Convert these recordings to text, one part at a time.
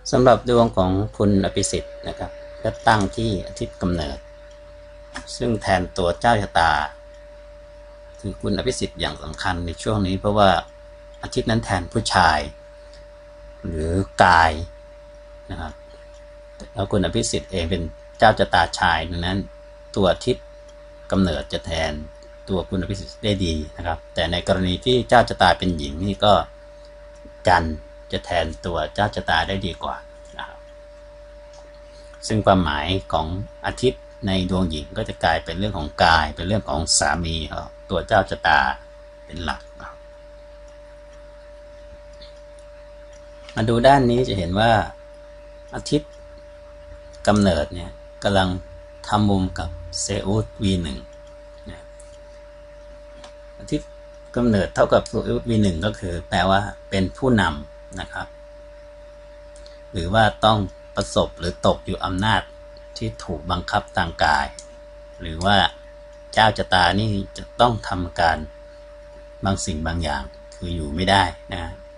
สำหรับดวงของคุณอภิสิทธิ์นะครับก็ตั้งที่อาทิตย์กำเนิดซึ่งแทนตัวเจ้าชะตาคือคุณอภิสิทธิ์อย่างสำคัญในช่วงนี้เพราะว่าอาทิตย์นั้นแทนผู้ชายหรือกายนะครับแล้วคุณอภิสิทธิ์เองเป็นเจ้าชะตาชายดังนั้นตัวอาทิตย์กำเนิดจะแทนตัวคุณอภิสิทธิ์ได้ดีนะครับแต่ในกรณีที่เจ้าชะตาเป็นหญิงนี่ก็จันทร์จะแทนตัวเจ้าชะตาได้ดีกว่านะครับซึ่งความหมายของอาทิตย์ในดวงหญิงก็จะกลายเป็นเรื่องของกายเป็นเรื่องของสามีตัวเจ้าชะตาเป็นหลักนะครับมาดูด้านนี้จะเห็นว่าอาทิตย์กำเนิดเนี่ยกำลังทำมุมกับเซอุส V1 นะอาทิตย์กำเนิดเท่ากับเซอุส V1 ก็คือแปลว่าเป็นผู้นำนะครับหรือว่าต้องประสบหรือตกอยู่อำนาจที่ถูกบังคับทางกายหรือว่าเจ้าชะตานี่จะต้องทำการบางสิ่งบางอย่างคืออยู่ไม่ได้นะ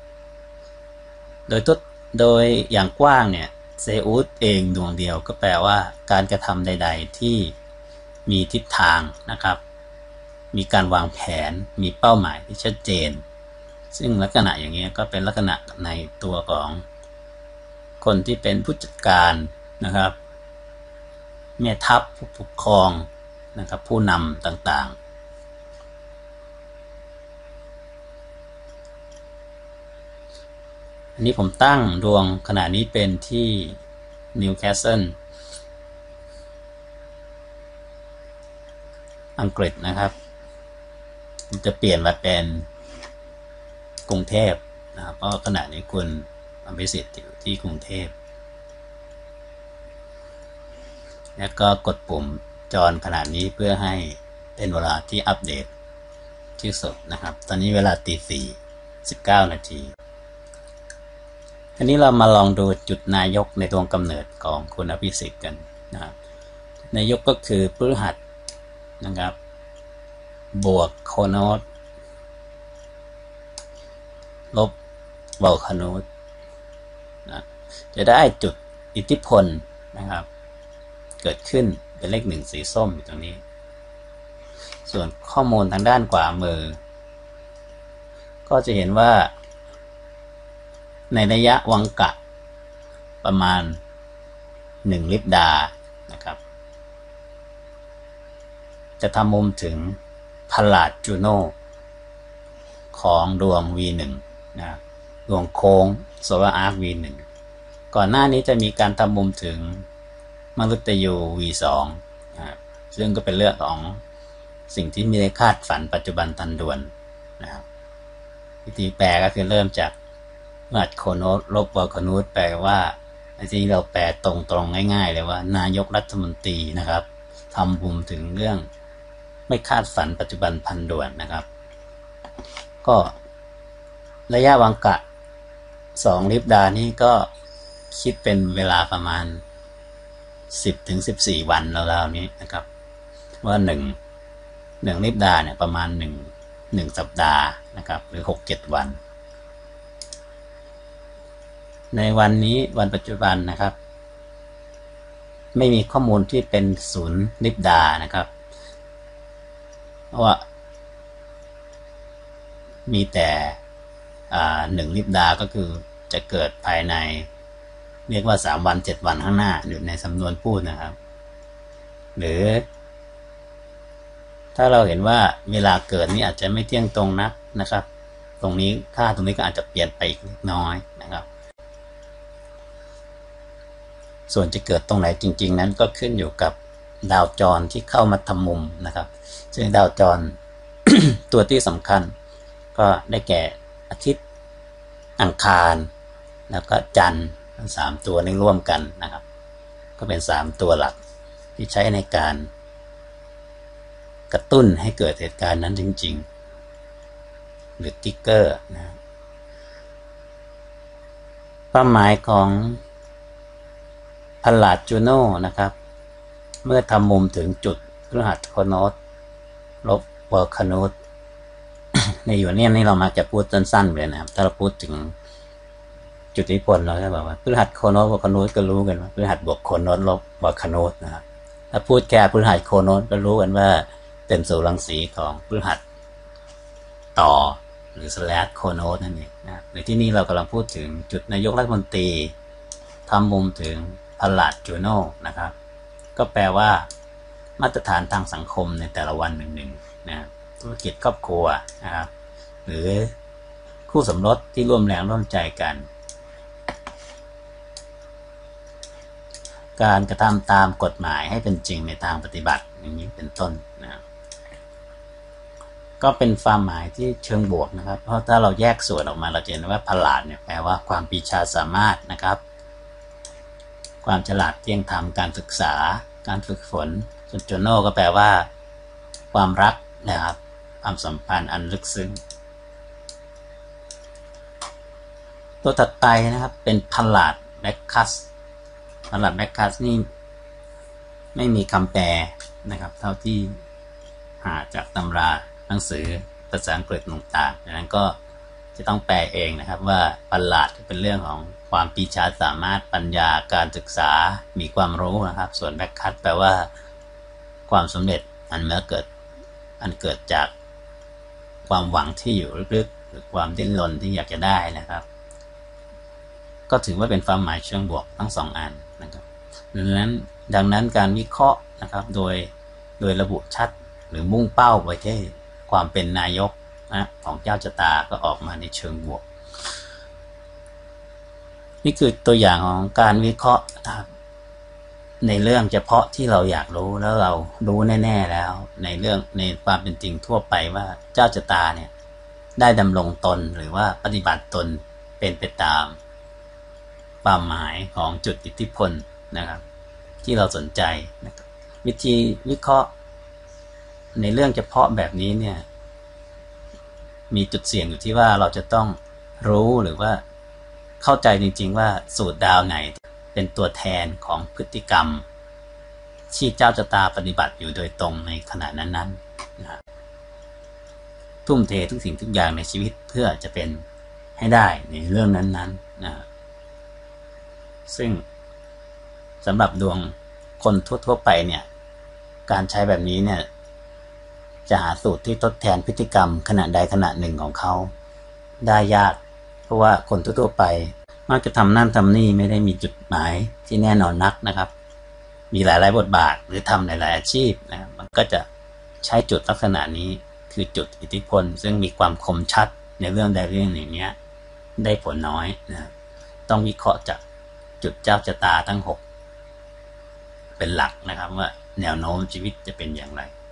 โดยอย่างกว้างเนี่ยเซอุสเองดวงเดียวก็แปลว่าการกระทำใดๆที่มีทิศทางนะครับมีการวางแผนมีเป้าหมายที่ชัดเจนซึ่งลักษณะอย่างนี้ก็เป็นลักษณะในตัวของคนที่เป็นผู้จัดการนะครับแม่ทัพผู้ปกครองนะครับผู้นำต่างๆอันนี้ผมตั้งดวงขณะนี้เป็นที่นิวคาสเซิลอังกฤษนะครับจะเปลี่ยนมาเป็นกรุงเทพนะครับเพราะขณะนี้คุณอภิสิทธิ์อยู่ที่กรุงเทพแล้วก็กดปุ่มจอนขนาดนี้เพื่อให้เป็นเวลาที่อัปเดตที่สุดนะครับตอนนี้เวลาตี 4:19 นาทีทีนี้เรามาลองดูจุดนายกในดวงกำเนิดของคุณอภิสิทธิ์กันนะครับนายกก็คือพฤหัสนะครับบวกโคโนสลบวอลคานูสนะจะได้จุดอิทธิพลนะครับเกิดขึ้นเป็นเลข 1สีส้มอยู่ตรงนี้ส่วนข้อมูลทางด้านขวามือก็จะเห็นว่าในระยะวังกะประมาณ1ลิปดานะครับจะทำมุมถึงพลาดจูโนของดวง V1 นะดวงโค้งโซลาร์อาร์ค V1 ก่อนหน้านี้จะมีการทำมุมถึงมฤตยู V2 นะซึ่งก็เป็นเรื่องของสิ่งที่ไม่ได้คาดฝันปัจจุบันทันด่วนนะครับวิธีแปลก็คือเริ่มจากวัดโคโนสลบวอลคานูสแปลว่าที่เราแปลตรงๆง่ายๆเลยว่านายกรัฐมนตรีนะครับทำมุมถึงเรื่องไม่คาดฝันปัจจุบันทันด่วนนะครับก็ระยะวังกะ2ลิปดานี่ก็คิดเป็นเวลาประมาณ10-14 วันราวๆนี้นะครับว่า1ลิปดาเนี่ยประมาณ1สัปดาห์นะครับหรือ 6-7 วันในวันนี้วันปัจจุบันนะครับไม่มีข้อมูลที่เป็น0ลิปดานะครับเพราะว่ามีแต่1ลิปดาก็คือจะเกิดภายในเรียกว่า3วัน7วันข้างหน้าอยู่ในสำนวนพูดนะครับหรือถ้าเราเห็นว่าเวลาเกิดนี้อาจจะไม่เที่ยงตรงนักนะครับตรงนี้ค่าตรงนี้ก็อาจจะเปลี่ยนไปอีกเล็กน้อยนะครับส่วนจะเกิดตรงไหนจริงๆนั้นก็ขึ้นอยู่กับดาวจรที่เข้ามาทำมุมนะครับซึ่งดาวจร ตัวที่สำคัญก็ได้แก่อาทิตย์อังคารแล้วก็จันทร์ทั้ง3ตัวนี้ร่วมกันนะครับก็เป็น3ตัวหลักที่ใช้ในการกระตุ้นให้เกิดเหตุการณ์นั้นจริงๆหรือติ๊กเกอร์นะความหมายของพลาดจูโน่นะครับเมื่อทำมุมถึงจุดพฤหัสโคโนสลบวอลคานูสในอยู่เนี่ยนี่เรามักจะพูดสั้นๆเลยนะครับถ้าเราพูดถึงจุดอิทธิพลเราจะบอกว่าพฤหัสโคโนสบวกคนูสก็รู้กันว่าพฤหัสบวกโคโนสลบบวกคนูสนะครับถ้าพูดแค่พฤหัสโคโนสก็รู้กันว่าเป็นสู่รังสีของพฤหัสต่อหรือสแลชโคโนสนั่นเองนะในที่นี้เรากำลังพูดถึงจุดนายกรัฐมนตรีทำมุมถึงพลาดจูโน่นะครับก็แปลว่ามาตรฐานทางสังคมในแต่ละวันหนึ่งๆนะธุรกิจครอบครัวนะครับหรือคู่สมรสที่ร่วมแรงร่วมใจกันการกระทำตามกฎหมายให้เป็นจริงในทางปฏิบัติอย่างนี้เป็นต้นนะก็เป็นความหมายที่เชิงบวกนะครับเพราะถ้าเราแยกส่วนออกมาเราจะเห็นว่าพลาดเนี่ยแปลว่าความปีชาสามารถนะครับความฉลาดเที่ยงธรรมการศึกษาการฝึกฝนส่วนโจโน่ก็แปลว่าความรักนะครับความสัมพันธ์อันลึกซึ้งตัวถัดไปนะครับเป็นพลาดแบ็คคัสพลาดแบ็คคัสนี่ไม่มีคำแปลนะครับเท่าที่หาจากตำราหนังสือภาษาอังกฤษต่างๆดังนั้นก็จะต้องแปลเองนะครับว่าพลาดเป็นเรื่องของความปีชาสามารถปัญญาการศึกษามีความรู้นะครับส่วนแบ็คคัสแปลว่าความสำเร็จอันเกิดจากความหวังที่อยู่ลึกๆหรือความดิ้นรนที่อยากจะได้นะครับก็ถือว่าเป็นความหมายเชิงบวกทั้งสองอันนะครับดังนั้นการวิเคราะห์นะครับโดยระบุชัดหรือมุ่งเป้าไปที่ความเป็นนายกนะของเจ้าชะตาก็ออกมาในเชิงบวกนี่คือตัวอย่างของการวิเคราะห์นะครับในเรื่องเฉพาะที่เราอยากรู้แล้วเรารู้แน่ๆแล้วในความเป็นจริงทั่วไปว่าเจ้าชะตาเนี่ยได้ดำรงตนหรือว่าปฏิบัติตนเป็นไปตามความหมายของจุดอิทธิพลนะครับที่เราสนใจนะครับวิธีวิเคราะห์ในเรื่องเฉพาะแบบนี้เนี่ยมีจุดเสี่ยงอยู่ที่ว่าเราจะต้องรู้หรือว่าเข้าใจจริงๆว่าสูตรดาวไหนเป็นตัวแทนของพฤติกรรมที่เจ้าชะตาปฏิบัติอยู่โดยตรงในขณะนั้นๆนะครับทุ่มเททุกสิ่งทุกอย่างในชีวิตเพื่อจะเป็นให้ได้ในเรื่องนั้นๆนะซึ่งสำหรับดวงคนทั่วๆไปเนี่ยการใช้แบบนี้เนี่ยจะหาสูตรที่ทดแทนพฤติกรรมขณะใดขณะหนึ่งของเขาได้ยากเพราะว่าคนทั่วๆไปมักจะทำนั่นทำนี่ไม่ได้มีจุดหมายที่แน่นอนนักนะครับมีหลายๆบทบาทหรือทำหลายๆอาชีพนะมันก็จะใช้จุดลักษณะนี้คือจุดอิทธิพลซึ่งมีความคมชัดในเรื่องใดเรื่องหนึ่งนี้ได้ผลน้อยนะต้องวิเคราะห์จากจุดเจ้าชะตาทั้ง6เป็นหลักนะครับว่าแนวโน้มชีวิตจะเป็นอย่างไร